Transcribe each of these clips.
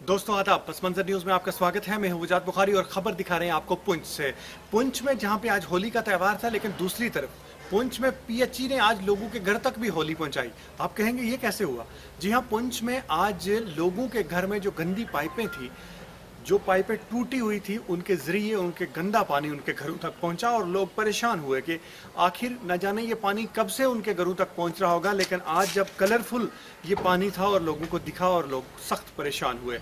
दोस्तों आदाब, पसमंजर न्यूज़ में आपका स्वागत है। मैं हूं वजाद बुखारी और खबर दिखा रहे हैं आपको पुंछ से। पुंछ में जहां पे आज होली का त्यौहार था, लेकिन दूसरी तरफ पुंछ में PHE ने आज लोगों के घर तक भी होली पहुंचाई। आप कहेंगे ये कैसे हुआ? जी हां, पुंछ में आज लोगों के घर में जो गंदी पाइपें थी, जो पाइपें टूटी हुई थी, उनके जरिए उनके गंदा पानी उनके घरों तक पहुंचा और लोग परेशान हुए कि आखिर न जाने ये पानी कब से उनके घरों तक पहुंच रहा होगा। लेकिन आज जब कलरफुल ये पानी था और लोगों को दिखा और लोग सख्त परेशान हुए।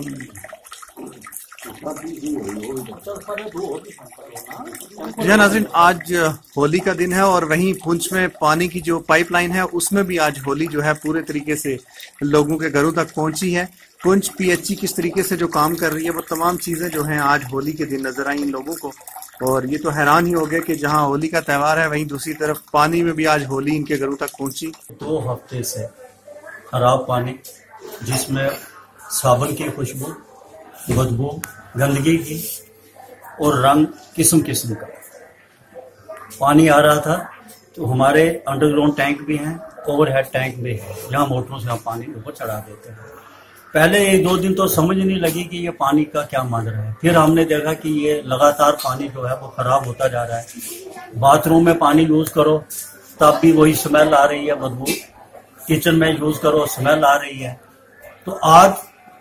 जी नाज़रीन, आज होली का दिन है और वहीं पुंछ में पानी की जो पाइपलाइन है उसमें भी आज होली जो है पूरे तरीके से लोगों के घरों तक पहुंची है। पुंछ PHE किस तरीके से जो काम कर रही है, वो तमाम चीजें जो हैं आज होली के दिन नजर आई इन लोगों को। और ये तो हैरान ही हो गए कि जहां होली का त्यौहार है, वहीं दूसरी तरफ पानी में भी आज होली इनके घरों तक पहुंची। 2 हफ्ते से खराब पानी, जिसमें साबुन की खुशबू, बदबू, गंदगी की और रंग किस्म किस्म का पानी आ रहा था। तो हमारे अंडरग्राउंड टैंक भी हैं, ओवरहेड टैंक भी है, जहाँ मोटरों से हम पानी ऊपर चढ़ा देते हैं। पहले 1-2 दिन तो समझ नहीं लगी कि ये पानी का क्या माजरा है। फिर हमने देखा कि ये लगातार पानी जो है वो खराब होता जा रहा है। बाथरूम में पानी यूज करो तब भी वही स्मेल आ रही है, बदबू। किचन में यूज करो, स्मेल आ रही है। तो आज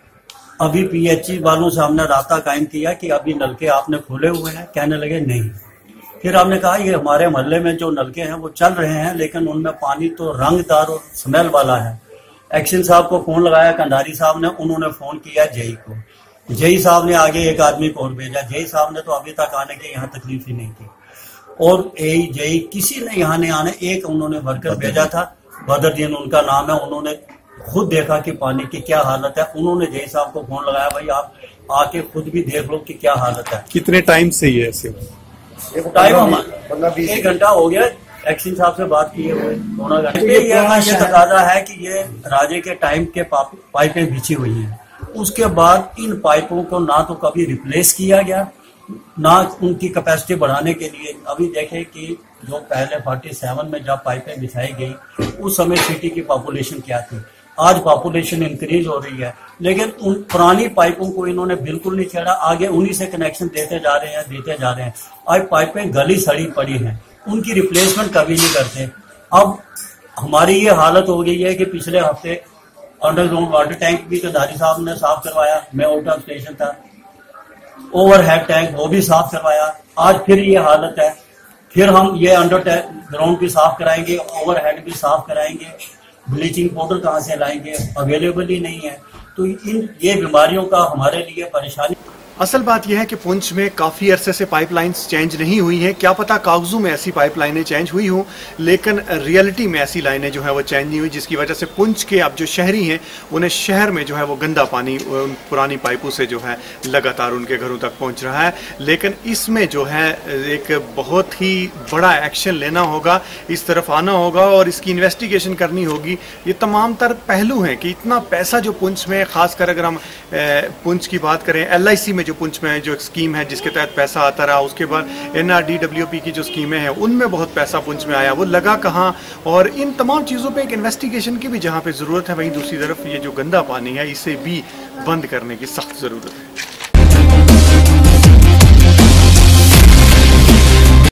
अभी PHE वालों से हमने रास्ता कायम किया कि अभी नलके आपने खोले हुए हैं। कहने लगे नहीं। फिर हमने कहा ये हमारे मोहल्ले में जो नलके हैं वो चल रहे हैं, लेकिन उनमें पानी तो रंगदार और स्मेल वाला है। एक्शन साहब को फोन लगाया, कंधारी साहब ने, उन्होंने फोन किया जेई को। जेई साहब ने आगे एक आदमी को और भेजा। जेई साहब ने तो अभी तक आने की यहाँ तकलीफ ही नहीं की। और जेई किसी ने यहाँ नहीं आने, एक उन्होंने वर्कर भेजा था, बदरदीन उनका नाम है। उन्होंने खुद देखा कि पानी की क्या हालत है। उन्होंने जेई साहब को फोन लगाया, भाई आप आके खुद भी देख लो कि क्या हालत है। कितने टाइम से ये ऐसे? टाइम हमारा 1 घंटा हो गया। एक्शन साहब से बात किए हुए 2 घंटे। ये तकाजा है कि ये राजे के टाइम के पाइपें बिछी हुई हैं। उसके बाद इन पाइपों को ना तो कभी रिप्लेस किया गया, ना उनकी कैपेसिटी बढ़ाने के लिए। अभी देखें कि जो पहले 47 में जब पाइपें बिछाई गई, उस समय सिटी की पॉपुलेशन क्या थी। आज पॉपुलेशन इंक्रीज हो रही है, लेकिन उन पुरानी पाइपों को इन्होंने बिल्कुल नहीं छेड़ा। आगे उन्हीं से कनेक्शन देते जा रहे हैं। आज पाइपें गली सड़ी पड़ी हैं, उनकी रिप्लेसमेंट कभी नहीं करते। अब हमारी ये हालत हो गई है कि पिछले हफ्ते अंडरग्राउंड वाटर टैंक भी कंधारी साहब ने साफ करवाया, मैं आउट ऑफ स्टेशन था। ओवरहेड टैंक वो भी साफ करवाया। आज फिर ये हालत है। फिर हम ये अंडरग्राउंड भी साफ कराएंगे, ओवरहेड भी साफ कराएंगे। ब्लीचिंग पाउडर कहाँ से लाएंगे? अवेलेबल ही नहीं है। तो ये बीमारियों का हमारे लिए परेशानी। असल बात यह है कि पुंछ में काफ़ी अरसे से पाइपलाइंस चेंज नहीं हुई हैं। क्या पता कागजों में ऐसी पाइपलाइनें चेंज हुई हों, लेकिन रियलिटी में ऐसी लाइनें जो है वो चेंज नहीं हुई, जिसकी वजह से पुंछ के अब जो शहरी हैं उन्हें शहर में जो है वो गंदा पानी पुरानी पाइपों से जो है लगातार उनके घरों तक पहुंच रहा है। लेकिन इसमें जो है एक बहुत ही बड़ा एक्शन लेना होगा, इस तरफ आना होगा और इसकी इन्वेस्टिगेशन करनी होगी। ये तमाम तर पहलू हैं कि इतना पैसा जो पुंछ में, खासकर अगर हम पुंछ की बात करें, LIC में जो पुंछ में जो स्कीम है जिसके तहत पैसा आता रहा, उसके बाद NRDWP की जो स्कीमें हैं उनमें बहुत पैसा पुंछ में आया, वो लगा कहाँ? और इन तमाम चीज़ों पे एक इन्वेस्टिगेशन की भी जहाँ पे ज़रूरत है, वहीं दूसरी तरफ ये जो गंदा पानी है इसे भी बंद करने की सख्त ज़रूरत है।